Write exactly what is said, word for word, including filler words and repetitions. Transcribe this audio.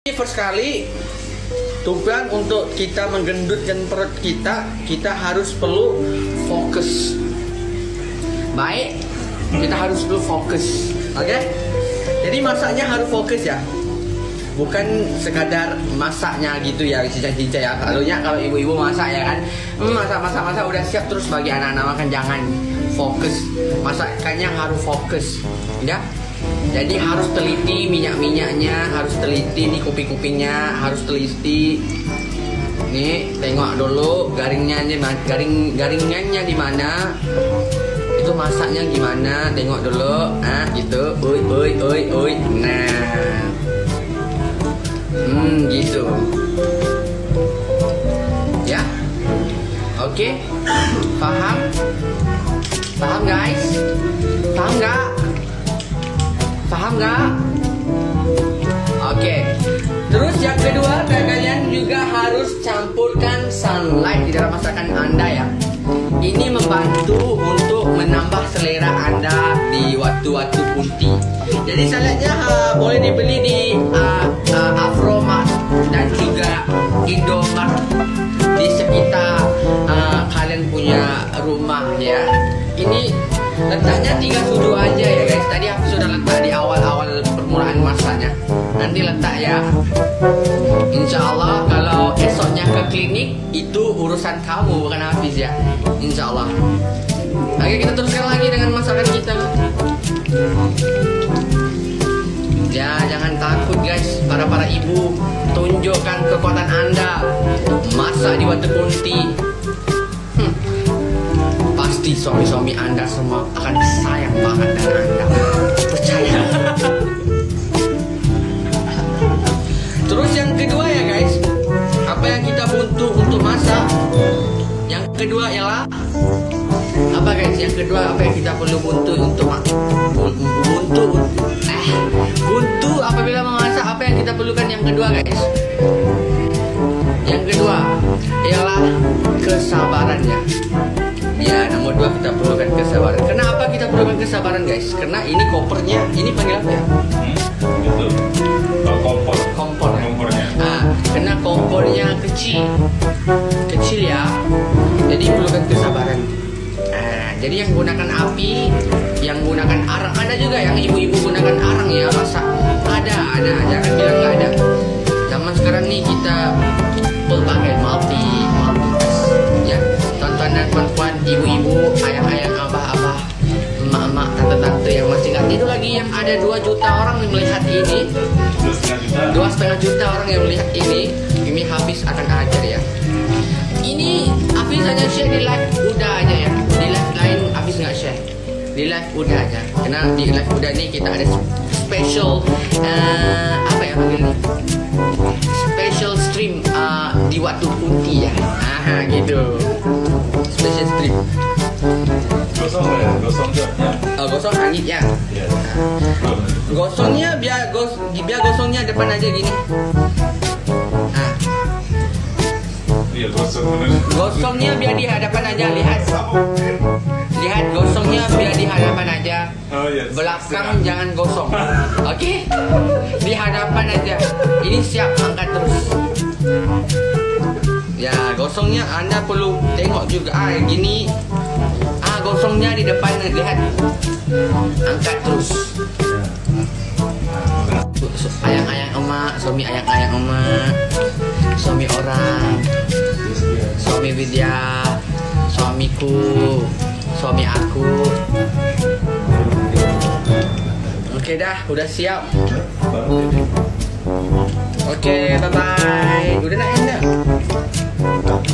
First kali tujuan untuk kita menggendutkan perut kita, kita harus perlu fokus. Baik, kita harus perlu fokus. Oke? Okay? Jadi masaknya harus fokus ya. Bukan sekadar masaknya gitu ya, cincang-cincang ya. Kalunya kalau ibu-ibu masak ya kan, masak-masak-masak udah siap terus bagi anak-anak makan, jangan. Fokus. Masakannya harus fokus. Ya? Jadi harus teliti minyak-minyaknya, harus teliti nih kuping-kupingnya, harus teliti. Nih, tengok dulu garingnya garing garingannya di mana. Itu masaknya gimana? Tengok dulu. Ah, gitu. Uy, uy, uy, uy. Nah. Hmm, gitu. Ya. Oke. Paham? Paham, guys? Paham nggak? Paham nggak? Oke. Terus yang kedua, kalian juga harus campurkan sunlight di dalam masakan Anda ya. Ini membantu untuk menambah selera Anda di waktu-waktu kunti. Jadi salahnya uh, boleh dibeli di uh, uh, Afromart dan juga Indomart di sekitar uh, kalian punya rumah ya. Ini letaknya tiga sudu aja ya guys. Tadi aku sudah letak di awal-awal permulaan masaknya. Nanti letak ya. Insya Allah kalau esoknya ke klinik itu urusan kamu bukan Hafiz ya. Insya Allah. Oke, kita teruskan lagi dengan masakan kita. Ya, jangan takut guys, para-para ibu, tunjukkan kekuatan Anda. Masak di waktu kunti. Hmm. Pasti suami-suami Anda semua akan sayang banget dengan Anda. Percaya. Terus yang kedua ya guys, apa yang kita butuh untuk masak? Yang kedua ialah apa guys? Yang kedua apa yang kita perlu butuh untuk buntu? Eh, buntu apabila memasak, apa yang kita perlukan yang kedua guys? Yang kedua ialah kesabarannya. Ya, nomor dua kita perlukan kesabaran. Kenapa kita perlukan kesabaran guys? Karena ini kopernya, ini panggil apa ya? Hmm, itu kompor. Kompor. Kompornya. Ah, karena kompornya kecil, kecil ya. Jadi perlukan kesabaran. Ah, jadi yang gunakan api, yang gunakan arang, ada juga yang ibu-ibu gunakan arang ya masak. Ada, ada. Jangan bilang nggak ada. Zaman sekarang nih kita berbagai multi, multi ya. Tontonan perempuan, ibu-ibu, ayah-ayah, abah-abah, emak-emak, tante-tante yang masih nggak tidur lagi, yang ada dua juta orang yang melihat ini, dua setengah juta orang yang melihat ini. Ini Hafiz akan ajar ya. Ini Hafiz hanya share di live udah aja ya. Di live lain Hafiz nggak share. Di live udah aja. Karena di live udah nih kita ada special uh, apa ya panggilnya? Special stream uh, di waktu kunti ya. Aha gitu. Special stream. Gosong ya, gosong ya. Oh, gosong angin ya. Iya. Gosongnya biar gos biar gosongnya depan aja gini. Nah, Iya, gosong bener. gosongnya biar di hadapan aja, lihat. Lihat gosongnya biar di hadapan aja. Oh iya. Belakang jangan gosong. Oke? Di hadapan aja. Ini siap angkat terus. Ya, gosongnya Anda perlu tengok juga. Ah, gini. Ah, gosongnya di depan, lihat. Angkat terus. Ayang-ayang emak, suami ayang-ayang emak, suami orang, suami Widya, suamiku, suami aku. Oke dah, udah siap. Oke, bye bye. Udah nak enak.